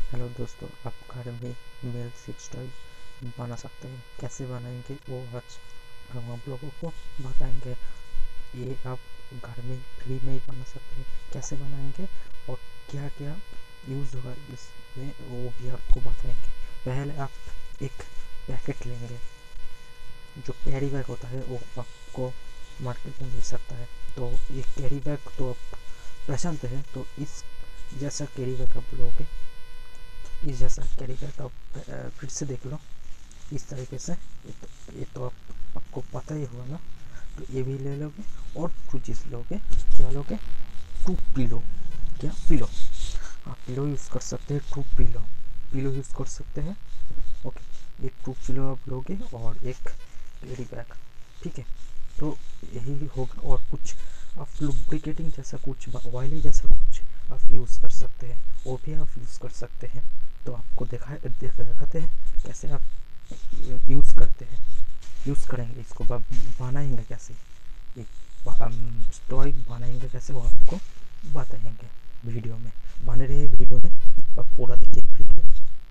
Hello दोस्तों, आप घर में मेल सेक्स टॉय बना सकते हैं। कैसे बनाएंगे वो आज हम आप लोगों को बताएंगे। ये आप घर में फ्री में ही बना सकते हैं। कैसे बनाएंगे और क्या क्या यूज़ होगा इसमें वो भी आपको बताएंगे। पहले आप एक पैकेट लेंगे। जो कैरी बैग होता है वो आपको मार्केट में मिल सकता है। तो ये कैरी बैग तो आप पहचानते हैं, तो इस जैसा कैरी बैग आप लोगे। इस जैसा कैरी बैग आप फिर से देख लो इस तरीके से। ये तो आपको पता ही होगा ना। तो ये भी ले लोगे और कुछ चीज़ लोगे। क्या लोगे? Two pillow. क्या? पिलो। हाँ, पिलो यूज़ कर सकते हैं। टू पिलो पिलो यूज़ कर सकते हैं। ओके, एक टू पिलो आप लोगे और एक कैरी बैग। ठीक है, तो यही होगा। और कुछ आप लुब्रिकेटिंग जैसा कुछ, ऑयली जैसा कुछ आप यूज़ कर सकते हैं। वो भी आप यूज़ कर सकते हैं। तो आपको दिखाते हैं कैसे आप यूज़ करते हैं, यूज़ करेंगे इसको। बनाएंगे कैसे, एक टॉय बनाएंगे कैसे वो आपको बताएंगे वीडियो में। बने रहिए वीडियो में और पूरा देखिए वीडियो।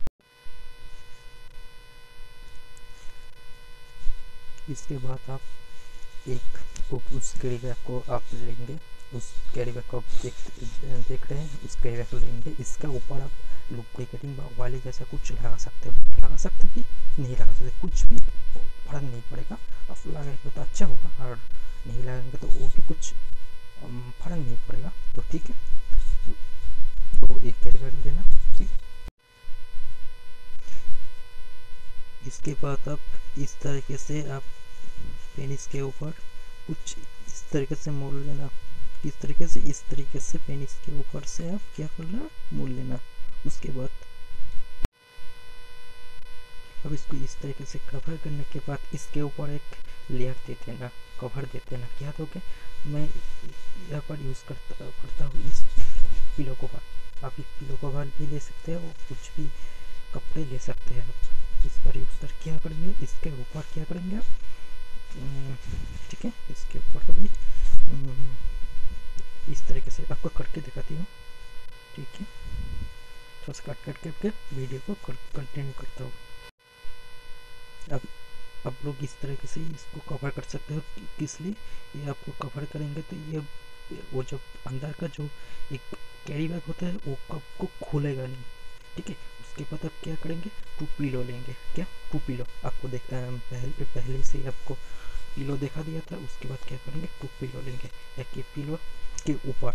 इसके बाद आप एक उस कैरी बैग को आप लेंगे। उस कैरी बैग को आप देख रहे हैं। उस कैरी बैग को लेंगे। इसके ऊपर आप लुब्रिकेटिंग वाले जैसा कुछ लगा सकते भी, नहीं लगा सकते, कुछ भी फर्क नहीं पड़ेगा। आप लगाएंगे तो अच्छा होगा और नहीं लगाएंगे तो वो भी कुछ फर्क नहीं पड़ेगा। तो ठीक है, तो एक कैरी बैग लेना। ठीक, इसके बाद आप इस तरीके से आप पेनिस के ऊपर कुछ इस तरीके से मोड़ लेना। किस तरीके से? इस तरीके से पेनिस के ऊपर से आप क्या करना, मोड़ लेना। उसके बाद अब इसको इस तरीके से कवर करने के बाद इसके ऊपर एक लेयर दे देना, कवर दे देना। क्या दोगे? मैं यहाँ पर यूज़ करता हूँ इस पिलो कवर। आप इस पिलो कवर भी ले सकते हैं और कुछ भी कपड़े ले सकते हैं आप। इस पर यूज़ कर क्या करेंगे, इसके ऊपर क्या करेंगे आप, ठीक है, इसके ऊपर कभी इस तरीके से आपको करके दिखाती हूँ। ठीक है, थोड़ा सा कट करके वीडियो को कंटिन्यू करता हूँ। अब आप लोग इस तरीके से इसको कवर कर सकते हो। किस लिए ये आपको कवर करेंगे? तो ये वो जब अंदर का जो एक कैरी बैग होता है वो आपको खुलेगा नहीं। ठीक है, उसके बाद आप क्या करेंगे? टू पिलो लेंगे। क्या? टू पिलो आपको पहले से ही आपको पिलो दिखा दिया था। उसके बाद क्या करेंगे? टू पिलो लेंगे। एक पिलो के ऊपर,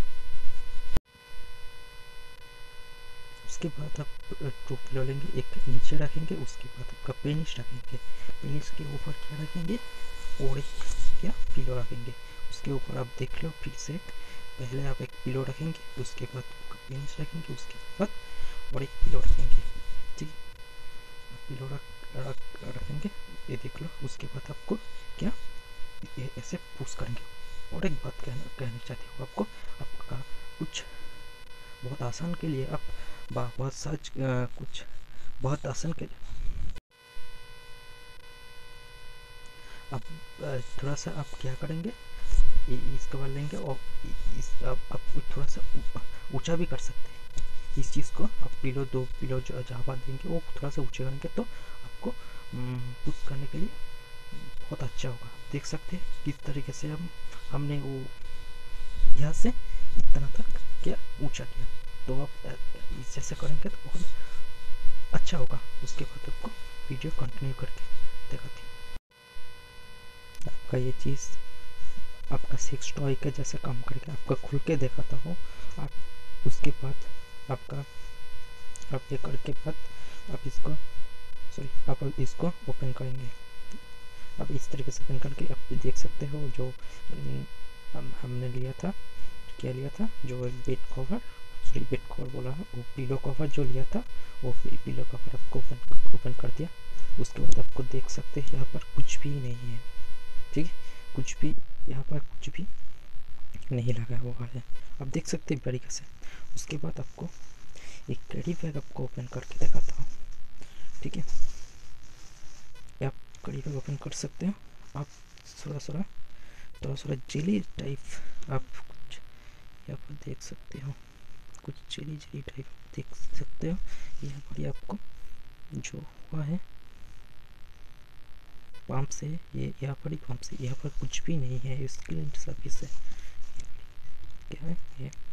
उसके बाद आप टू पिलो लेंगे, एक नीचे रखेंगे। उसके बाद आपका पेनिस रखेंगे। पेनिस के ऊपर क्या रखेंगे? और एक क्या पिलो रखेंगे। उसके ऊपर आप देख लो फिर से। पहले आप एक पिलो रखेंगे, उसके बाद पेनिस रखेंगे, उसके बाद और एक पिलो रखेंगे। ठीक है, पिलो रखेंगे, ये देख लो। उसके बाद आपको क्या, ये ऐसे पुश करेंगे। और एक बात कहना चाहती हूँ आपको। आपका कुछ बहुत आसान के लिए आप बहुत सच कुछ बहुत आसान के लिए आप थोड़ा सा आप क्या करेंगे, इसका बार लेंगे और इस आप थोड़ा सा ऊंचा भी कर सकते हैं। इस चीज़ को आप पिलो, दो पिलो जो जहाँ पर देंगे वो थोड़ा सा ऊंचे करेंगे तो आपको पुश करने के लिए बहुत अच्छा होगा। देख सकते हैं किस तरीके से हमने वो यहाँ से इतना तक क्या ऊंचा किया। तो आप इस जैसे करेंगे तो बहुत अच्छा होगा। उसके बाद आपको वीडियो कंटिन्यू करके दिखाती हूँ। आपका ये चीज़ आपका सेक्स टॉय का जैसा काम करेगा। आपका खुल के दिखाता हूँ। आप उसके बाद आपका आप ये करके बाद आप इसको आप इसको ओपन करेंगे। आप इस तरीके से ओपन करके आप देख सकते हो जो हमने लिया था। क्या लिया था? जो बेड कवर, बेड कवर बोला है, वो पिलो कवर जो लिया था वो पिलो कवर आपको ओपन कर दिया। उसके बाद आपको देख सकते हैं यहाँ पर कुछ भी नहीं है। ठीक है, कुछ भी यहाँ पर कुछ भी नहीं लगा हुआ है। आप देख सकते हैं तरीके से। उसके बाद आपको एक कैरी बैग आपको ओपन करके दिखाता हूँ। ठीक है, आप कैरी बैग ओपन कर सकते हो। आप थोड़ा थोड़ा जेली टाइप आप कुछ यहाँ पर देख सकते हो। कुछ जेली जेली टाइप देख सकते हो। यहाँ पर आपको जो हुआ है पंप से, ये यहाँ पर ही पंप से, यहाँ पर कुछ भी नहीं है, इसके लिए सर्विस है। क्या है ये